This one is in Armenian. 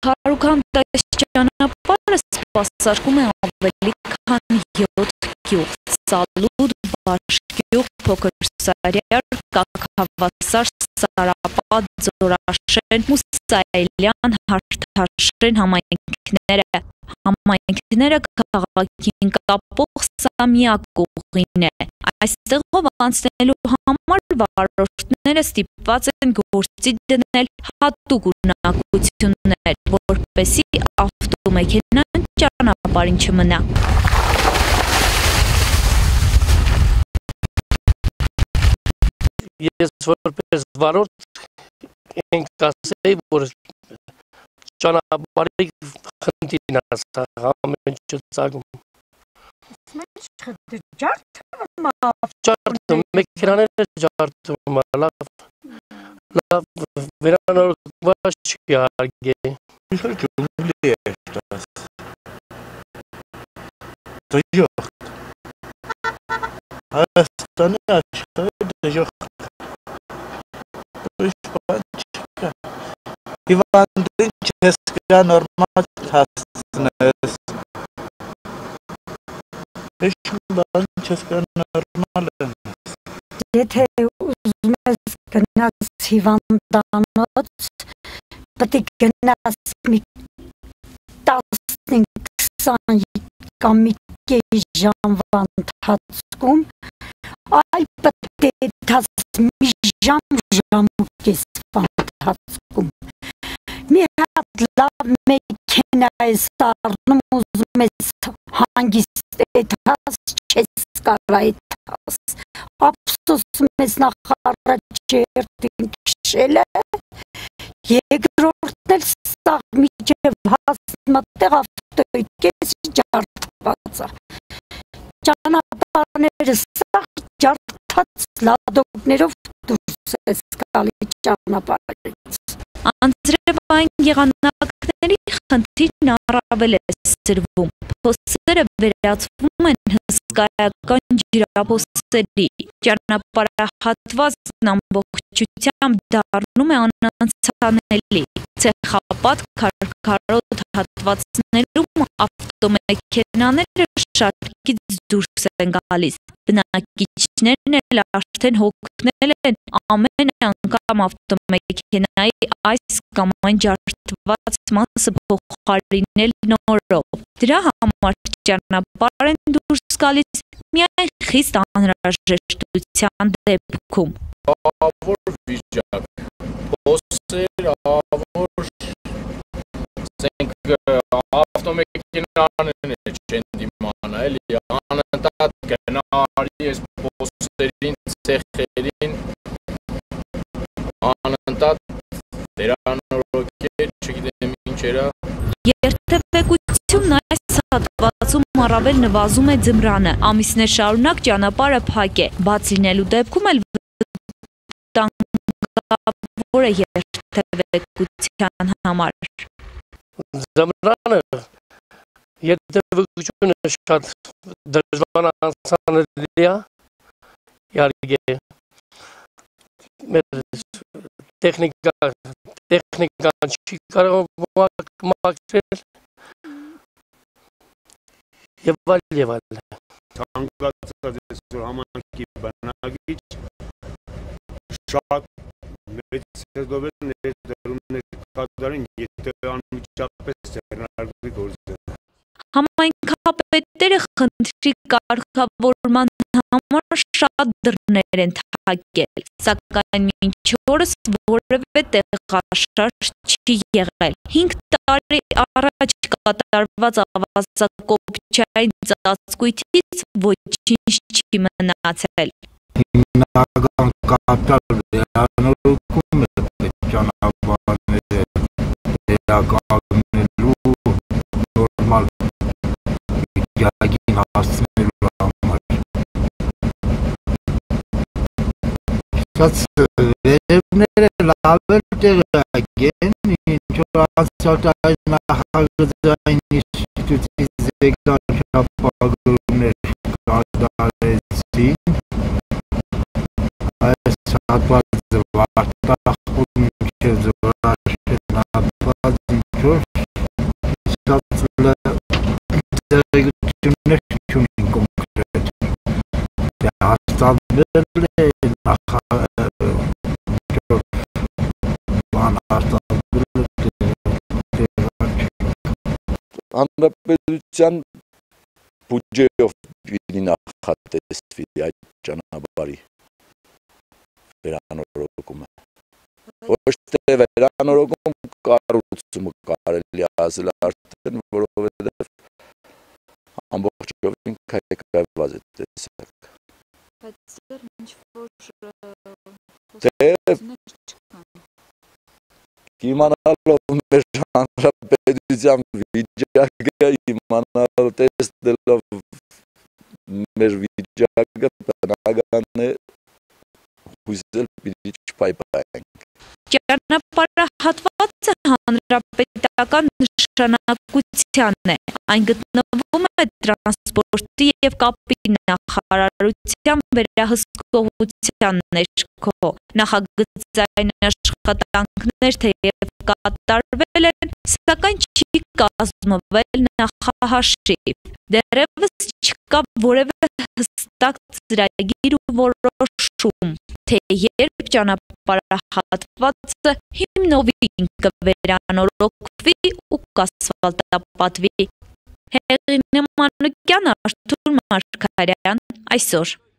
Քարուքանդայս ճանապարհը սպասարկում է ավելի քան 7 գյուղ՝ Սալուտ, Բաշկյուղ, Փոքր Սարյար, Կաքավասար, Սարապատ, Ձորաշեն, Մուսայելյան, Հարթաշեն համայնքները։ Համայնքները քաղաքին կապող սա միակ ուղին է։ Այստեղով անցնելու համար վարորդները ստիպված են գործի դնել հատուկ ունակություններ, որպեսզի ավտոմեքենան ճանապարհին չմնա։ Ես որպես վարորդ ենք ասեի, որ ճանապարհի խնդիրն է սա ամեն ինչ ծագում։ Ջարդում, մեքենաները ջարդում, լավ վերանորոգված չի արգե։ Հայաստանի աչքերը դժոխք։ Հիվանդին չես կրա նորմալ հասցնես։ Ինչ բան չես կրա նորմալ են։ Եթե ուզում ես գնաս հիվանդանոց, պետք է գնաս մի 15-20 կամ մի կես ժամվա ընթացքում, այլ պետք է մի ժամ ու կես ընթացքում։ Մի հատ լավ մեքենա ես առնում, ուզում ես հանգիստ եթաս, չես կարա եթաս։ Ափսոս մեզ նախարաջ երդին քշել է, երկրորդն էլ սաղ միջև հասնատեղ ավտոյի կեսի ջարդված է։ Ճանապարհները սաղ ջարդված լադոկներով դուրս ես գալի ճանապարհից։ Անձրևային եղանակների խնդիրն առավել է սրվում, փոսերը վերածվում են հսկայական ջրափոսերի, ճանապարհահատվածն ամբողջությամբ դառնում է անանցանելի, ցեխապատ քարքարոտ հատվածներում ավտոմեքենաները շարքից դուրս են գալիս, բնակիչներն էլ արդեն հոգնել են ամեն անգամ ավտոմեքենայի այս կամ այն ջարդված մասը փոխարինել նորով։ Դրա համար ճանապարհ են դուրս գալիս միայն խիստ անհրաժեշտության դեպքում։ Ավոր վիճակ, փոսեր, ավոր ավտոմեքենաները չեն դիմանա, էլի անընդհատ գնալի ես փոսերին, ցեխերին, անընդհատ վերանորոգել, չգիտեմ ինչերա։ Երթևեկությունն այս հատվածում առավել նվազում է ձմռանը, ամիսներ շարունակ ճանապարհը փակ է, բաց լինելու դեպքում էլ վտանգավոր է երթևեկության համար։ Ձմռանը երթևեկությունը շատ դժվար անցանելի է, իհարկե մեր տեխնիկան չի կարող մաքրել եւ այլ։ Ցանկացած այսօր համայնքի բնակիչ շատ մեծ հետևել ներդրումներ կատարեն, եթե անմիջապես ձեռնարկվի գործը։ Համայնքապետերը խնդրի կարգավորման համար շատ դռներ են թակել, սակայն մինչ օրս որևէ տեղաշարժ չի եղել։ 5 տարի առաջ կատարված ավազակոպչային ծածկույթից ոչինչ չի մնացել։ Հիմնական կապտալ վերանորոգում է ճանապարհները վերականգնելու նորմալ վիճակին հասցնելու համար։ Շատ վերևները լավ էլ տեղյակ են, ինչ որ անցյալ տարի նախագծային ինստիտուտից եկան ճանապարհագրումներ կատարեցին, այս հատվածը Վարդախում մինչև Ձորաշեն հատված ինչ որ տեղեկություններ չունեն կոնկրետ։ Հաստատվել է Հանրապետության բյուջեով պիտի նախատեսվի այդ ճանապարհի վերանորոգումը։ Ոչ թե վերանորոգում կառուցումը կարելի ասել արդեն, որովհետև ամբողջովին քայքայված է տեսակ։ Բայց դեռ ինչ-որ իմանալով մեր հանրապետության վիճակը, իմանալ տեսնելով մեր վիճակը բնական է հույսել պիտի չփայփայենք։ Ճանապարհահատվածը հանրապետական նշանակության է, այն գտնվում է տրանսպորտի և կապի նախարարության վերահսկողության ներքո։ Նախագծային աշխատանքներ թեև կատարվել են, սակայն չի կազմվել նախահաշիվ։ Դեռևս չկա որևէ հստակ ծրագիր ու որոշում, թե երբ ճանապարհահատվածը հիմնովին կվերանորոգվի ու կասֆալտապատվի։ Հեղինե Մանուկյան, Արթուր Մարգարյան, այսօր։